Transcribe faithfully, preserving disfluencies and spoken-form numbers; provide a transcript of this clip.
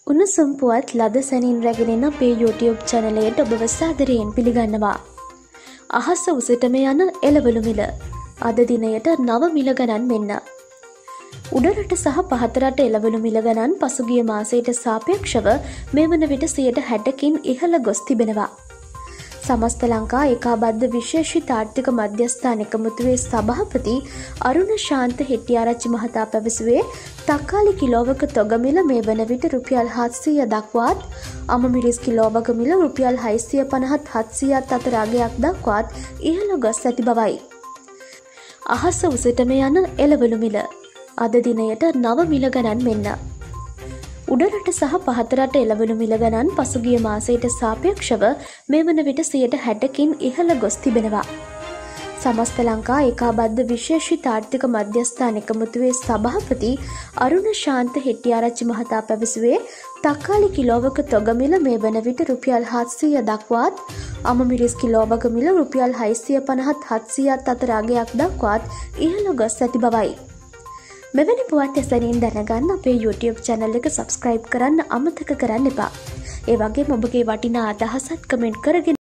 උණුසුම් පුවත් ලද සැනින් රැගෙන අපේ YouTube channelයට ඔබව සාදරයෙන් පිළිගන්නවා. අහස උසටම යන එළවලු මිල අද දිනයට නව මිල ගණන් මෙන්න. උඩරට සහ පහතරට එළවලු මිල ගණන් පසුගිය මාසයට සාපේක්ෂව මේ වන විට සියයට හැටකින් ඉහළ ගොස් තිබෙනවා. සමස්ත ලංකා ඒකාබද්ධ විශේෂිත ආර්ථික මධ්‍යස්ථාන එකමුතුවේ සභාපති අරුණ ශාන්ත හෙට්ටිආරච්චි මහතා පැවසුවේ තක්කාලි කිලෝවක තොග මිල මේ වන විට රුපියල් හත්සිය දක්වාත් අම මිරිස් කිලෝවක මිල රුපියල් හයසිය පනහත් හත්සියත් අතර අගයක් දක්වාත් ඉහළ ගොස් ඇති බවයි. අහස උසටම යන එළවලු මිල අද දිනයට නව මිල ගණන් මෙන්න. උඩරට සහ පහතරට එළවලු මිල ගණන් පසුගිය මාසයට සාපේක්ෂව මේ වන විට සියයට හැටකින් ඉහළ ගොස් තිබෙනවා. සමස්ත ලංකා ඒකාබද්ධ විශේෂිත ආර්ථික මධ්‍යස්ථාන එකමුතුවේ සභාපති අරුණ ශාන්ත හෙට්ටිආරච්චි මහතා පැවසුවේ තක්කාලි කිලෝවක තොග මිල මේ වන විට රුපියල් හත්සිය දක්වාත් අම මිරිස් කිලෝවක මිල රුපියල් හයසිය පනහත් හත්සියත් අතර අගයක් දක්වාත් ඉහළ ගොස් ඇති බවයි. මෙවැනි පුවත් ඇසනින් දැනගන්න අපේ YouTube channel එක subscribe කරන්න අමතක කරන්න එපා. ඒ වගේම ඔබගේ වටිනා අදහසත් කමෙන්ට් කරගෙන